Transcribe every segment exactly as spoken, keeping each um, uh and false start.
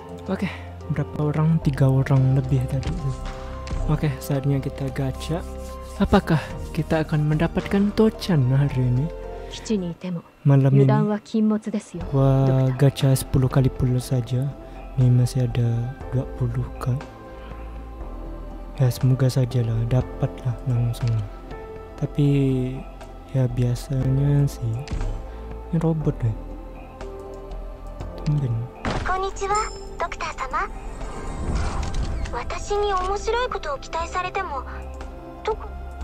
Oke, berapa orang? Tiga orang lebih tadi. Oke, saatnya kita gacha. Apakah kita akan mendapatkan Tochan hari ini? Malam ini. Wah, gacha sepuluh kali pula saja. Ini masih ada dua puluh kan. Ya semoga sajalah dapatlah langsung. Tapi ya biasanya sih ini robot deh. Tumben. Konnichiwa, dokter sama. Watashi ni omoshiroi koto o kitai sarete mo doko.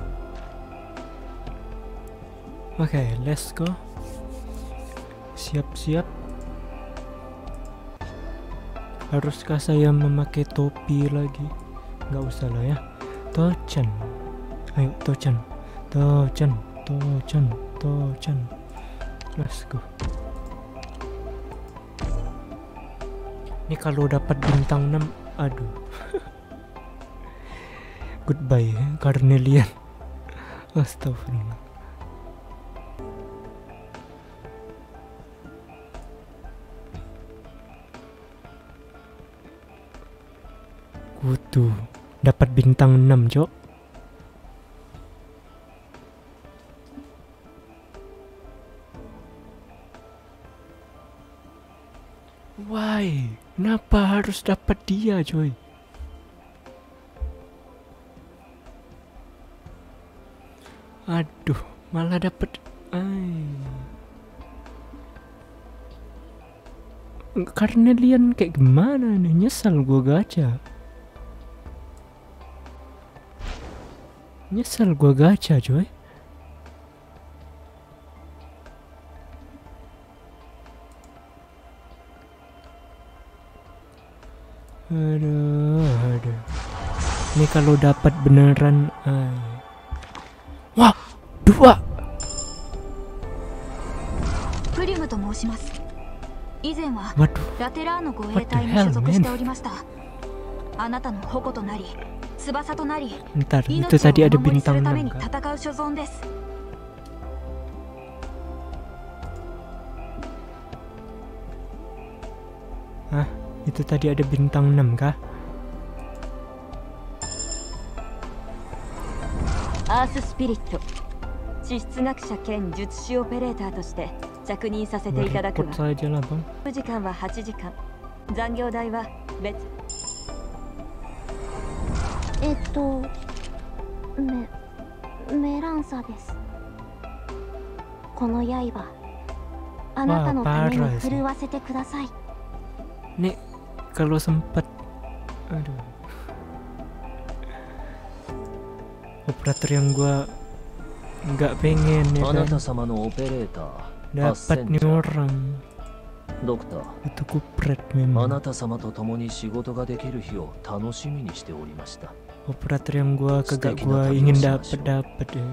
Oke, let's go. Siap-siap. Haruskah saya memakai topi lagi? Nggak usah lah ya. Tochan. Ayo Tochan. Tochan. Tochan. Tochan. Let's go. Ini kalau dapat bintang enam, aduh. Goodbye Carnelian. Astagfirullah. Kutu dapat bintang enam, Cok. Why? Kenapa harus dapat dia, coy? Aduh, malah dapat. Ay. Carnelian kayak gimana nih? Nyesel gua gacha. Nyesel gua gacha, coy. Aduh, aduh. Ini kalau dapat beneran, ay. Wah, dua. Waduh, what the hell, man? Ntar, itu tadi ada bintang enam kan? Hah? Itu tadi ada bintang enam kah? Earth Spirit 地質学者兼術師オペレーターとして着任させていただくわ。時間ははちじかん。残業代は別。 えっとメメランサです。この刃あなたのために振るわせてください。 ね、kalau sempat, aduh, operator yang gua nggak pengen ya kan, dapat nih orang. Itu kupret memang. Operator yang gua kagak gua ingin dapat dapat ya.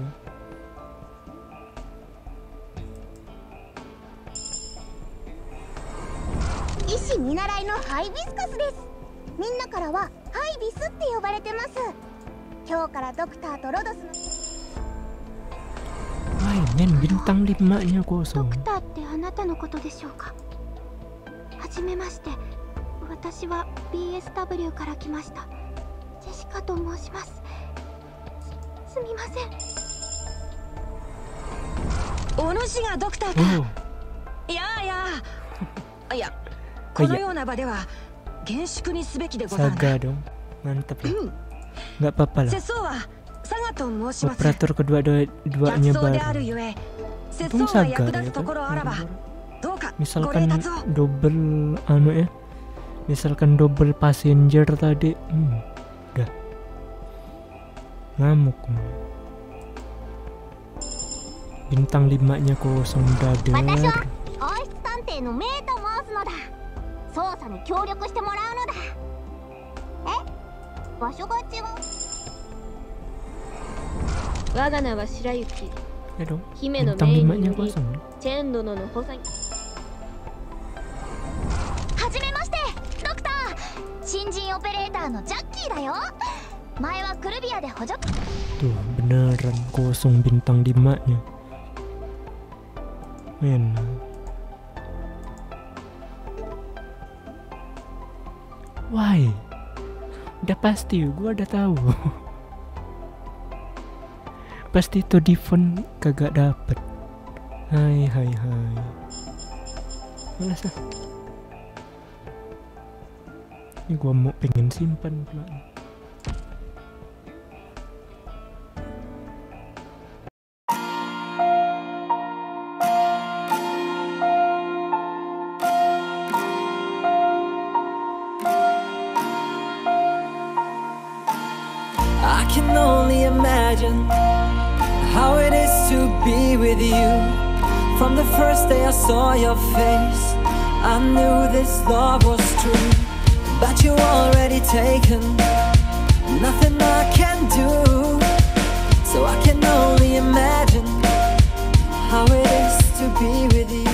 Ishi minarai no Hibiscus desu. Minna kara wa Hibisって呼ばれてます。今日からドクターとロドスの。 Wah, men bintang limanya kosong. ドクターってあなたのことでしょうか。はじめまして。私は ビーエスダブリュー から来ました。ジェシカと申します。すみません。 お主がドクターか。いやいや。いや。このような場では厳粛にすべきでござる。 Saga dong, mantap ya. Nggak apa-apa lah. Operator kedua-duanya baru. Untung Saga ya kan. Misalkan double anu ya. Misalkan double passenger tadi, hmm, udah ngamuk. Bintang limanya kosong dadar. 捜査に協力してもらうのだ。え？場所が違う。 我が名は白雪。 Aduh, 姫の命によりチェン殿の補佐に。 はじめまして、ドクター。新人オペレーターのジャッキーだよ。前はクルビアで補助。 Tuh, beneran kosong bintang limanya. Men. Why? Udah pasti, gue udah tahu. Pasti itu Devon kagak dapet. Hai hai hai. Malas ah. Ini gue mau pengen simpan pula. I can only imagine how it is to be with you. From the first day I saw your face, I knew this love was true. But you already taken, nothing I can do. So I can only imagine how it is to be with you.